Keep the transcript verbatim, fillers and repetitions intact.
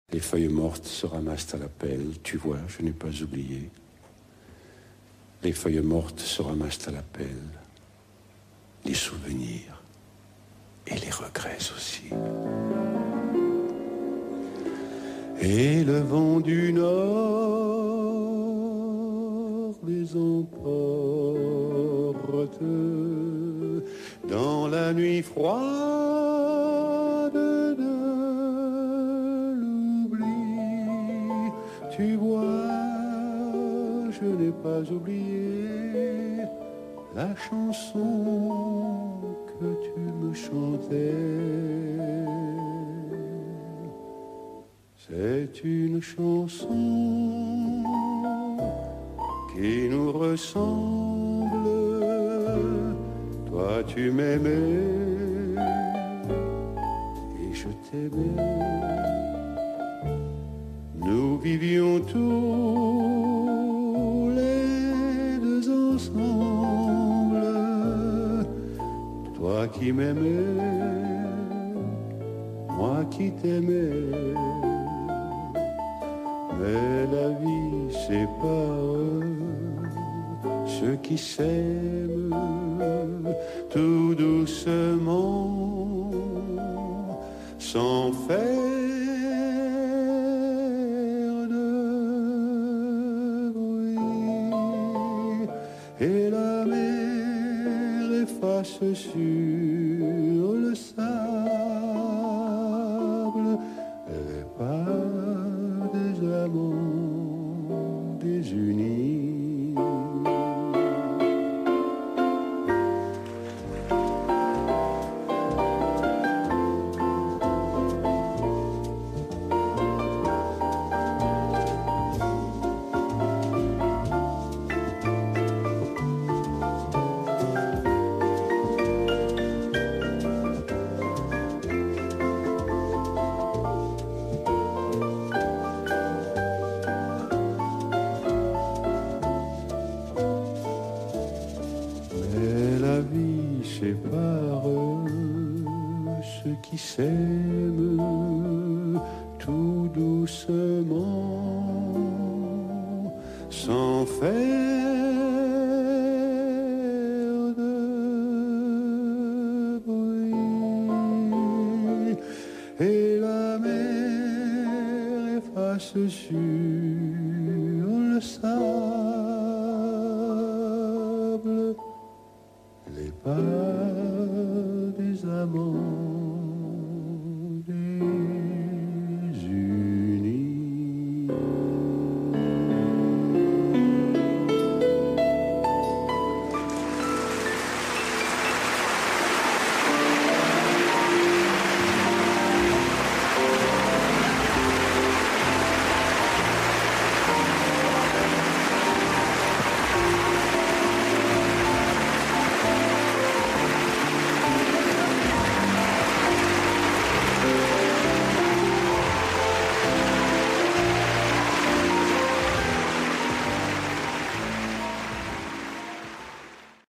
Les feuilles mortes se ramassent à la pelle, tu vois, je n'ai pas oublié. Les feuilles mortes se ramassent à la pelle, les souvenirs et les regrets aussi. Et le vent du nord les emporte dans la nuit froide de l'oubli. Tu vois, je n'ai pas oublié la chanson que tu me chantais. C'est une chanson qui nous ressemble. Toi tu m'aimais et je t'aimais. Nous vivions tous les deux ensemble. Toi qui m'aimais, moi qui t'aimais. Mais la vie sépare ceux qui s'aiment tout doucement, sans faire de bruit. Et la mer efface sur le sable les pas des amants désunis. Sépare ceux qui s'aiment tout doucement, sans faire de bruit. Et la mer efface sur le sable les pas des amants